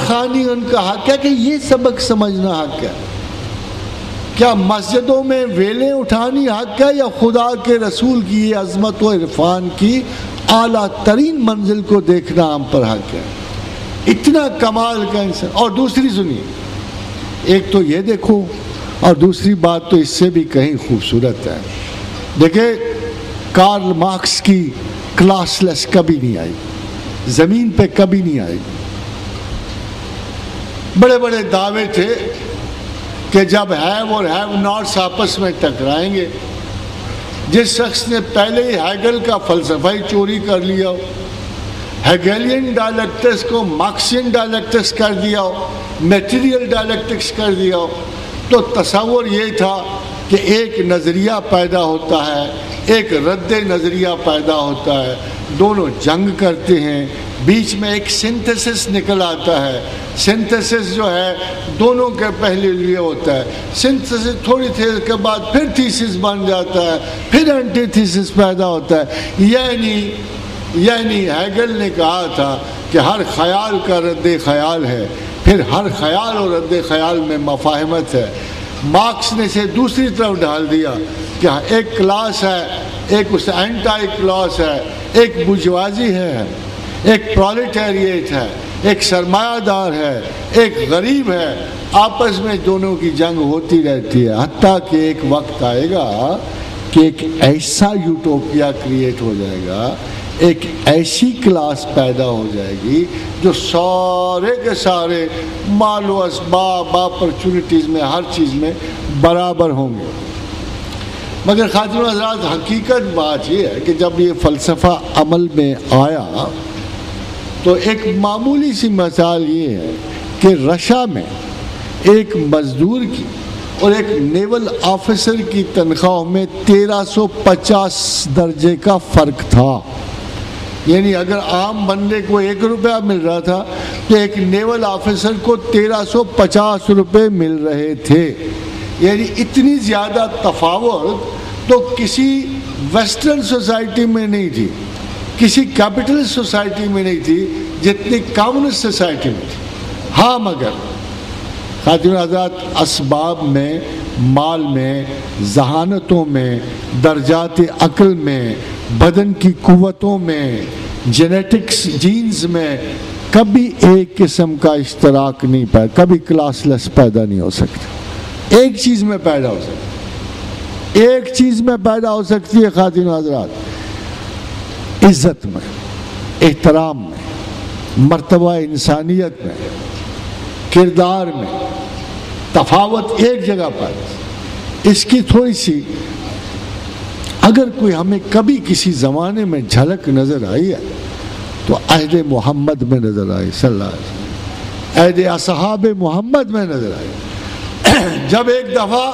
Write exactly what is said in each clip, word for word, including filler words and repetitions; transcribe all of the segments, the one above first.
خوانی ان کا حق ہے کہ یہ سبق سمجھنا حق ہے؟ کیا مسجدوں میں ویلیں اٹھانی حق ہے، یا خدا کے رسول کی عظمت و عرفان کی اعلیٰ ترین منزل کو دیکھنا ہم پر حق ہے؟ اتنا کمال کا انسان. اور دوسری سنیے، ایک تو یہ دیکھو، اور دوسری بات تو اس سے بھی کہیں خوبصورت ہے. دیکھیں، کارل مارکس کی کلاس لیس کبھی نہیں آئی، زمین پہ کبھی نہیں آئی. بڑے بڑے دعوے تھے کہ جب ہیو اور ہیو ناٹس آپس میں ٹکرائیں گے، جس شخص نے پہلے ہی ہیگل کا فلسفہ ہی چوری کر لیا ہو، ہیگیلین ڈائلیکٹکس کو مارکسین ڈائلیکٹکس کر دیا ہو، میٹیریل ڈائلیکٹکس کر دیا ہو، تو تصور یہ تھا کہ ایک نظریہ پیدا ہوتا ہے، ایک رد نظریہ پیدا ہوتا ہے، دونوں جنگ کرتے ہیں، بیچ میں ایک سنتھسس نکل آتا ہے. سنتھسس جو ہے دونوں کے پہلے لیے ہوتا ہے. سنتھسس تھوڑی دیر کے بعد پھر تھیسس بن جاتا ہے، پھر اینٹی تھیسس پیدا ہوتا ہے. یعنی یعنی ہیگل نے کہا تھا کہ ہر خیال کا رد خیال ہے، پھر ہر خیال اور رد خیال میں مفاہمت ہے. مارکس نے اسے دوسری طرف ڈال دیا کہ ایک کلاس ہے، ایک اس اینٹائی کلاس ہے، ایک بورژوازی ہے، ایک پرولٹیریٹ ہے، ایک سرمایہ دار ہے، ایک غریب ہے. آپس میں دونوں کی جنگ ہوتی رہتی ہے، حتیٰ کہ ایک وقت آئے گا کہ ایک ایسا یوٹوپیا کریٹ ہو جائے گا، ایک ایسی کلاس پیدا ہو جائے گی جو سارے کے سارے مال و اسباب، اپرچونٹیز میں، ہر چیز میں برابر ہوں گے. مگر خاتون حضرات، حقیقت بات یہ ہے کہ جب یہ فلسفہ عمل میں آیا تو ایک معمولی سی مثال یہ ہے کہ رشا میں ایک مزدور کی اور ایک نیول آفیسر کی تنخواہ میں تیرہ سو پچاس درجے کا فرق تھا. یعنی اگر عام بندے کو ایک روپیہ مل رہا تھا تو ایک نیول آفیسر کو تیرہ سو پچاس روپے مل رہے تھے. یعنی اتنی زیادہ تفاوت تو کسی ویسٹرن سوسائٹی میں نہیں تھی، کسی کیپٹلسٹ سوسائٹی میں نہیں تھی جتنی کمیونسٹ سوسائٹی میں تھی. ہاں مگر خاتون حضرات، اسباب میں، مال میں، ذہانتوں میں، درجات عقل میں، بدن کی قوتوں میں، جینیٹکس جینز میں کبھی ایک قسم کا اشتراک نہیں پیدا، کبھی کلاس لیس پیدا نہیں ہو سکتا. ایک چیز میں پیدا ہو سکتی ایک چیز میں پیدا ہو سکتی ہے خاتون حضرات، عزت میں، احترام میں، مرتبہ انسانیت میں، کردار میں. تفاوت ایک جگہ پر. اس کی تھوڑی سی اگر کوئی ہمیں کبھی کسی زمانے میں جھلک نظر آئی ہے تو عہد محمد میں نظر آئی، صلی اللہ علیہ وسلم، عہد اصحاب محمد میں نظر آئی. جب ایک دفعہ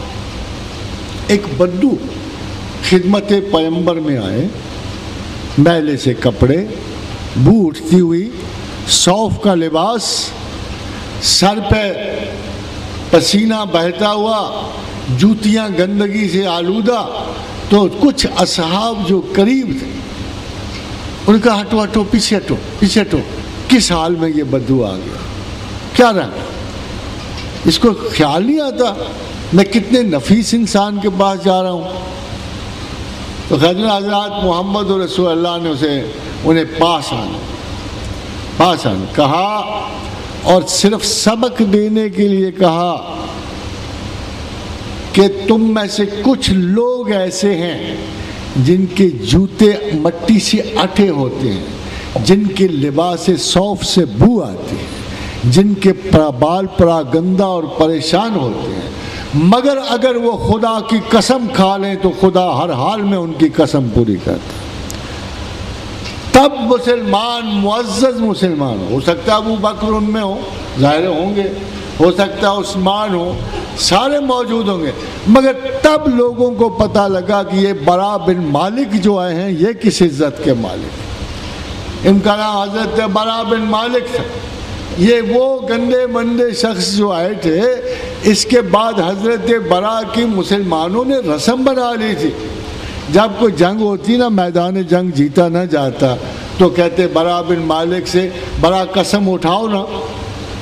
ایک بدو خدمت پیغمبر میں آئے، میلے سے کپڑے، بو اٹھتی ہوئی، صوف کا لباس، سر پہ پسینہ بہتا ہوا، جوتیاں گندگی سے آلودہ، تو کچھ اصحاب جو قریب تھے ان کا ہٹو ہٹو پیچھے ہٹو پیچھے ہٹو، کس حال میں یہ بدو آ گیا، کیا رہا؟ اس کو خیال نہیں آتا میں کتنے نفیس انسان کے پاس جا رہا ہوں. تو خاتون حضرات، محمد رسول اللہ نے اسے انہیں پاس آنا پاس آنا کہا، اور صرف سبق دینے کے لیے کہا کہ تم میں سے کچھ لوگ ایسے ہیں جن کے جوتے مٹی سے اٹے ہوتے ہیں، جن کے لباس صوف سے بو آتی ہے، جن کے بال پرا گندا اور پریشان ہوتے ہیں، مگر اگر وہ خدا کی قسم کھا لیں تو خدا ہر حال میں ان کی قسم پوری کرتا ہے. تب مسلمان معزز مسلمان ہو سکتا ہے ابو بکر ان میں ہو، ظاہر ہوں گے، ہو سکتا ہے عثمان ہو، سارے موجود ہوں گے، مگر تب لوگوں کو پتہ لگا کہ یہ برا بن مالک جو آئے ہیں یہ کس عزت کے مالک. ان کا نام حضرت برا بن مالک تھا. یہ وہ گندے مندے شخص جو آئے تھے، اس کے بعد حضرت برا کی مسلمانوں نے رسم بنا لی تھی. جب کوئی جنگ ہوتی نا، میدان جنگ جیتا نہ جاتا، تو کہتے برا بن مالک سے برا قسم اٹھاؤ نا،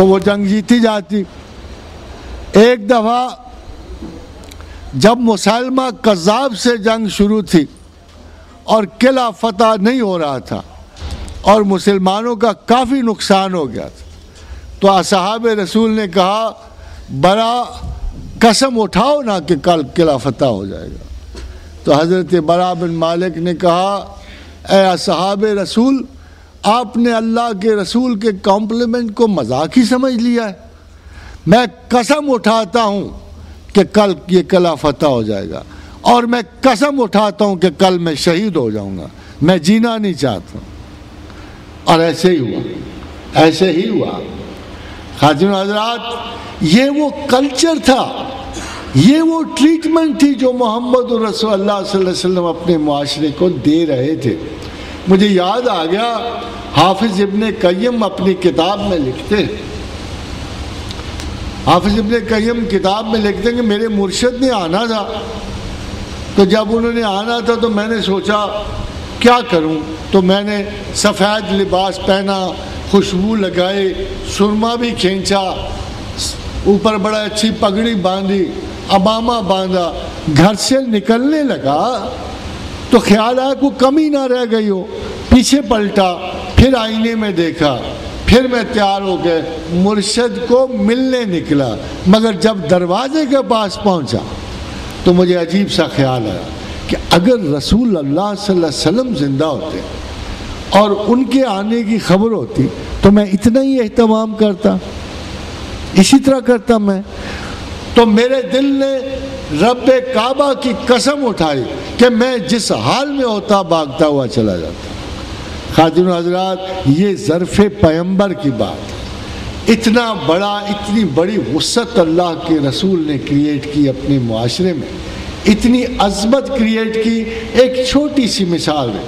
تو وہ جنگ جیتی جاتی۔ ایک دفعہ جب مسلمہ کذاب سے جنگ شروع تھی اور قلعہ فتح نہیں ہو رہا تھا اور مسلمانوں کا کافی نقصان ہو گیا تھا، تو اصحاب رسول نے کہا برا قسم اٹھاؤ نا کہ کل قلعہ فتح ہو جائے گا۔ تو حضرت برا بن مالک نے کہا اے اصحاب رسول، آپ نے اللہ کے رسول کے کمپلیمنٹ کو مذاق ہی سمجھ لیا ہے، میں قسم اٹھاتا ہوں کہ کل یہ قلعہ فتح ہو جائے گا، اور میں قسم اٹھاتا ہوں کہ کل میں شہید ہو جاؤں گا، میں جینا نہیں چاہتا ہوں۔ اور ایسے ہی ہوا، ایسے ہی ہوا۔ خاتون حضرات، یہ وہ کلچر تھا، یہ وہ ٹریٹمنٹ تھی جو محمد رسول اللہ صلی اللہ علیہ وسلم اپنے معاشرے کو دے رہے تھے۔ مجھے یاد آ گیا، حافظ ابن قیم اپنی کتاب میں لکھتے ہیں، حافظ ابن قیم کتاب میں لکھتے ہیں کہ میرے مرشد نے آنا تھا، تو جب انہوں نے آنا تھا تو میں نے سوچا کیا کروں، تو میں نے سفید لباس پہنا، خوشبو لگائے، سرما بھی کھینچا، اوپر بڑا اچھی پگڑی باندھی، امامہ باندھا، گھر سے نکلنے لگا تو خیال آیا کوئی کمی نہ رہ گئی ہو، پیچھے پلٹا، پھر آئینے میں دیکھا، پھر میں تیار ہو کے مرشد کو ملنے نکلا، مگر جب دروازے کے پاس پہنچا تو مجھے عجیب سا خیال آیا کہ اگر رسول اللہ صلی اللہ علیہ وسلم زندہ ہوتے اور ان کے آنے کی خبر ہوتی تو میں اتنا ہی اہتمام کرتا، اسی طرح کرتا میں۔ تو میرے دل نے رب کعبہ کی قسم اٹھائی کہ میں جس حال میں ہوتا بھاگتا ہوا چلا جاتا۔ خاتون حضرات، یہ ظرف پیغمبر کی بات، اتنا بڑا اتنی بڑی وسعت اللہ کے رسول نے کریٹ کی اپنے معاشرے میں، اتنی عظمت کریٹ کی۔ ایک چھوٹی سی مثال ہے،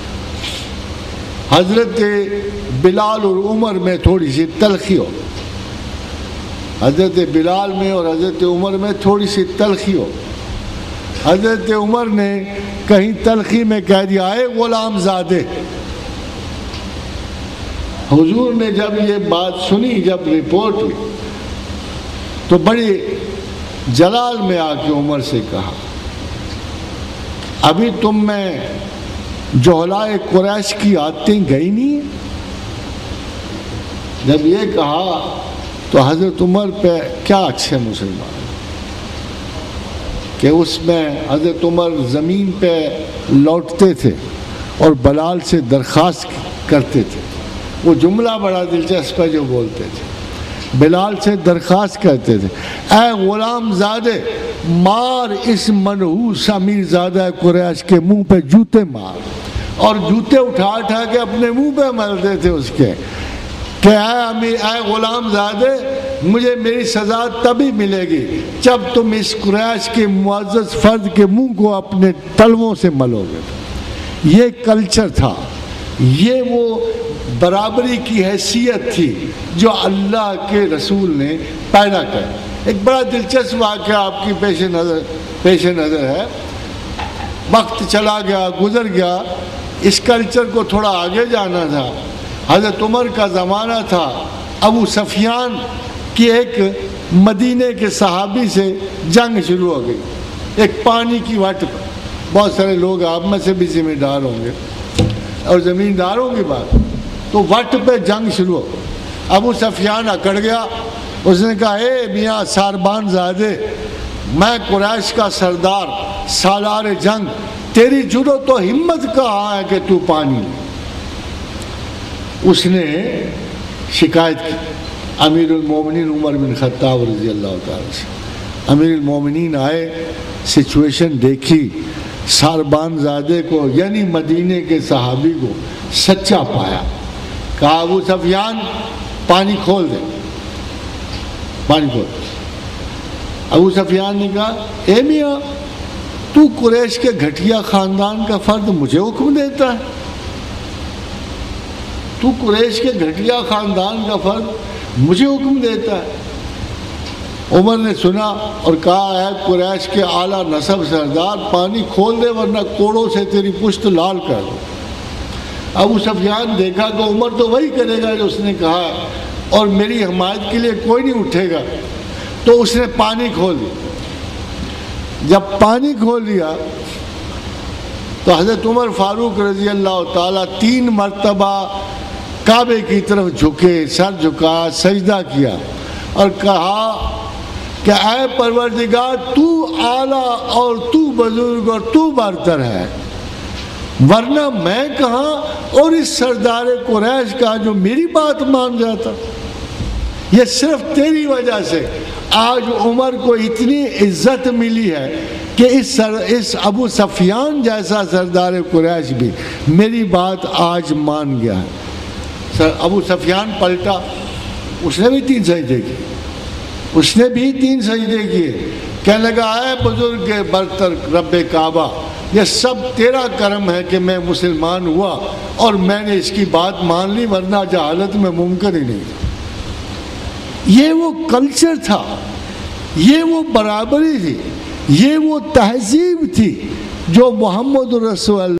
حضرت بلال اور عمر میں تھوڑی سی تلخی ہو، حضرت بلال میں اور حضرت عمر میں تھوڑی سی تلخی ہو۔ حضرت عمر نے کہیں تلخی میں کہہ دیا اے غلام زادے۔ حضور نے جب یہ بات سنی، جب رپورٹ ہوئی، تو بڑی جلال میں آ کے عمر سے کہا ابھی تم میں جوہلائے قریش کی عادتیں گئی نہیں ہیں؟ جب یہ کہا تو حضرت عمر پہ کیا اچھے مسلمان کہ اس میں حضرت عمر زمین پہ لوٹتے تھے اور بلال سے درخواست کرتے تھے۔ وہ جملہ بڑا دلچسپ ہے جو بولتے تھے، بلال سے درخواست کرتے تھے اے غلام زادے، مار اس منحوس امیر زادہ قریش کے منہ پہ جوتے مار، اور جوتے اٹھا اٹھا کے اپنے منہ پہ ملتے تھے اس کے کہ اے امیر، اے غلام زادے، مجھے میری سزا تبھی ملے گی جب تم اس قریش کے معزز فرد کے منہ کو اپنے تلووں سے ملو گے۔ یہ کلچر تھا، یہ وہ برابری کی حیثیت تھی جو اللہ کے رسول نے پیدا کر۔ ایک بڑا دلچسپ واقعہ آپ کی پیش نظر پیش نظر ہے۔ وقت چلا گیا، گزر گیا، اس کلچر کو تھوڑا آگے جانا تھا۔ حضرت عمر کا زمانہ تھا، ابو سفیان کی ایک مدینے کے صحابی سے جنگ شروع ہو گئی، ایک پانی کی وٹ پر۔ بہت سارے لوگ آپ میں سے بھی ذمہ دار ہوں گے اور زمینداروں کی بات، تو وٹ پہ جنگ شروع ہو۔ ابو سفیان اکڑ گیا، اس نے کہا اے میاں ساربان زادے، میں قریش کا سردار، سالار جنگ، تیری جرأت و ہمت کہاں ہے کہ تو پانی لے؟ اس نے شکایت کی امیر المومنین عمر بن خطاب رضی اللہ تعالیٰ سے۔ امیر المومنین آئے، سچویشن دیکھی، ساربان زادے کو یعنی مدینے کے صحابی کو سچا پایا، کہا ابو سفیان پانی کھول دے، پانی کھول دے۔ ابو سفیان نے کہا اے میاں، تو قریش کے گھٹیا خاندان کا فرد مجھے حکم دیتا ہے؟ تو قریش کے گھٹیا خاندان کا فرد مجھے حکم دیتا ہے؟ عمر نے سنا اور کہا اے قریش کے اعلیٰ نسب سردار، پانی کھول دے ورنہ کوڑوں سے تیری پشت لال کر دو۔ ابو سفیان دیکھا کہ عمر تو وہی کرے گا جو اس نے کہا، اور میری حمایت کے لیے کوئی نہیں اٹھے گا، تو اس نے پانی کھول دیا۔ جب پانی کھول لیا تو حضرت عمر فاروق رضی اللہ تعالیٰ تین مرتبہ کعبے کی طرف جھکے، سر جھکا، سجدہ کیا اور کہا کہ اے پروردگار تو اعلیٰ اور تو بزرگ اور تو برتر ہے، ورنہ میں کہاں اور اس سردار قریش کا جو میری بات مان جاتا۔ یہ صرف تیری وجہ سے آج عمر کو اتنی عزت ملی ہے کہ اس سر اس ابو سفیان جیسا سردار قریش بھی میری بات آج مان گیا ہے۔ سر ابو سفیان پلٹا، اس نے بھی تین سجدے کیے، اس نے بھی تین سجدے کیے، کہنے لگا اے بزرگ برتر رب کعبہ، یہ سب تیرا کرم ہے کہ میں مسلمان ہوا اور میں نے اس کی بات مان لی، ورنہ جہالت میں ممکن ہی نہیں تھا۔ یہ وہ کلچر تھا، یہ وہ برابری تھی، یہ وہ تہذیب تھی جو محمد رسول اللہ